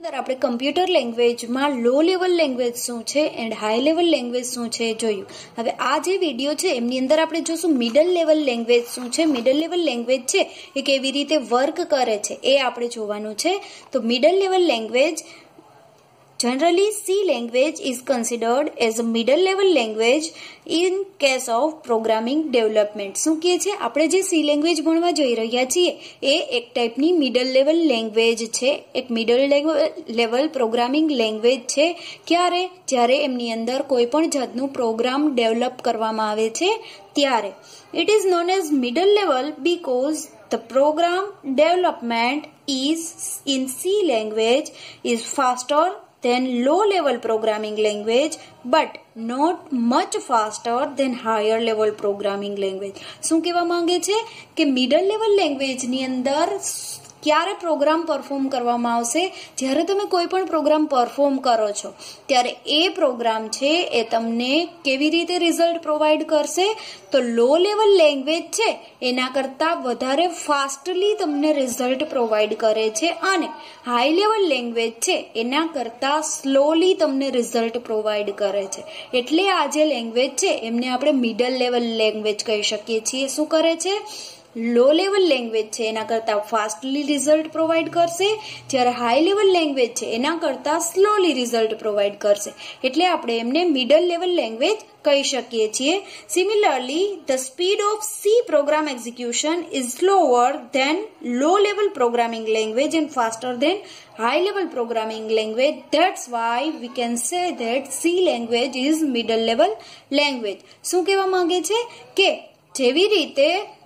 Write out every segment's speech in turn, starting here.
આપણે કમ્પ્યુટર લેંગ્વેજમાં લો level language શું છે એન્ડ હાઈ લેવલ લેંગ્વેજ શું છે જોયું. હવે આ જે વિડીયો છે એમની અંદર આપણે જોશું મિડલ લેવલ લેંગ્વેજ શું છે, મિડલ લેવલ લેંગ્વેજ છે એ કેવી રીતે વર્ક કરે છે એ આપણે જોવાનું છે. તો middle level language generally C language is considered as a middle level language in case of programming development. શું કહે છે? આપણે જે C લેંગ્વેજ ભણવા જઈ રહ્યા છીએ એ એક ટાઈપની મિડલ લેવલ લેંગ્વેજ છે, એક મિડલ લેવલ પ્રોગ્રામિંગ લેંગ્વેજ છે. ક્યારે? જ્યારે એમની અંદર કોઈ પણ જાતનું પ્રોગ્રામ ડેવલપ કરવામાં આવે છે ત્યારે. It is known as middle level because the program development is in C language is faster than low level programming language but not much faster than higher level programming language. શું કહેવા માંગે છે કે middle level language ની અંદર ક્યારે programme perform કરવામાં આવશે? જ્યારે તમે કોઈ પણ પ્રોગ્રામ પરફોર્મ કરો છો ત્યારે એ પ્રોગ્રામ છે એ તમને કેવી રીતે રિઝલ્ટ પ્રોવાઈડ કરશે? તો લો લેવલ લેંગ્વેજ છે એના કરતાં વધારે ફાસ્ટલી તમને રિઝલ્ટ પ્રોવાઈડ કરે છે અને હાઈ લેવલ લેંગ્વેજ છે એના કરતાં સ્લોલી તમને રિઝલ્ટ પ્રોવાઈડ કરે છે. એટલે આ જે લેંગ્વેજ છે એમને આપણે મિડલ લેવલ લેંગ્વેજ કહી શકીએ છીએ. શું કરે છે? લો લેવલ લેંગ્વેજ છે એના કરતાં ફાસ્ટલી રિઝલ્ટ પ્રોવાઈડ કરશે, જ્યારે હાઈ લેવલ લેંગ્વેજ છે એના કરતાં સ્લોલી રિઝલ્ટ પ્રોવાઈડ કરશે. એટલે આપણે એમને મિડલ લેવલ લેંગ્વેજ કહી શકીએ છીએ. Similarly the speed of C program execution is slower than low level programming language and faster than high level programming language. That's why we can say that C language is middle level language. શું કહેવા માંગે છે કે જેવી રીતે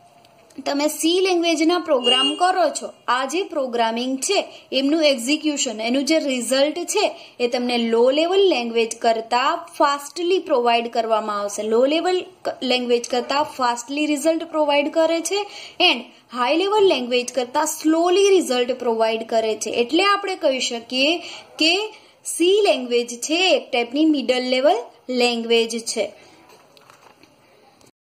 તમે C લેંગ્વેજના programme કરો છો, આ જે પ્રોગ્રામિંગ છે એમનું એક્ઝિક્યુશન, એનું જે રિઝલ્ટ છે એ તમને લો લેવલ લેંગ્વેજ કરતાં ફાસ્ટલી પ્રોવાઈડ કરવામાં આવશે. લો લેવલ લેંગ્વેજ કરતાં ફાસ્ટલી રિઝલ્ટ પ્રોવાઈડ કરે છે એન્ડ હાઈ લેવલ લેંગ્વેજ કરતાં સ્લોલી રિઝલ્ટ પ્રોવાઈડ કરે છે. એટલે આપણે કહી શકીએ કે C લેંગ્વેજ છે એક ટાઈપની મિડલ લેવલ લેંગ્વેજ છે.